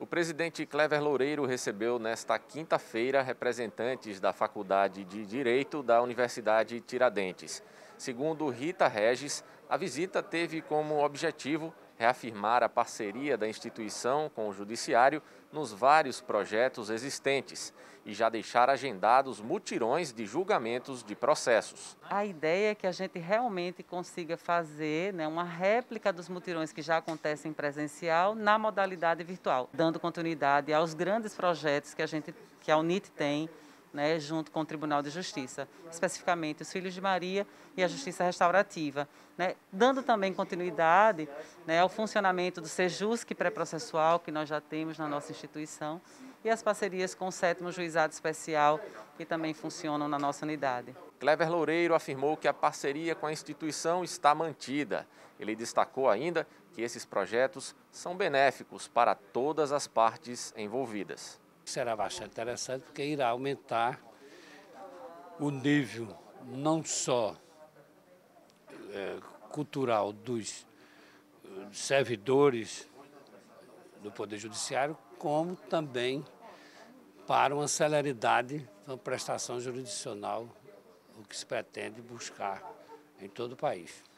O presidente Clever Loureiro recebeu nesta quinta-feira representantes da Faculdade de Direito da Universidade Tiradentes. Segundo Rita Regis, a visita teve como objetivo reafirmar a parceria da instituição com o Judiciário nos vários projetos existentes e já deixar agendados mutirões de julgamentos de processos. A ideia é que a gente realmente consiga fazer, uma réplica dos mutirões que já acontecem presencial na modalidade virtual, dando continuidade aos grandes projetos que a UNIT tem, junto com o Tribunal de Justiça, especificamente os Filhos de Maria e a Justiça Restaurativa, dando também continuidade ao funcionamento do Sejusc pré-processual, que nós já temos na nossa instituição, e as parcerias com o 7º Juizado Especial, que também funcionam na nossa unidade. Clever Loureiro afirmou que a parceria com a instituição está mantida. Ele destacou ainda que esses projetos são benéficos para todas as partes envolvidas. Será bastante interessante porque irá aumentar o nível não só cultural dos servidores do Poder Judiciário, como também para uma celeridade da prestação jurisdicional, o que se pretende buscar em todo o país.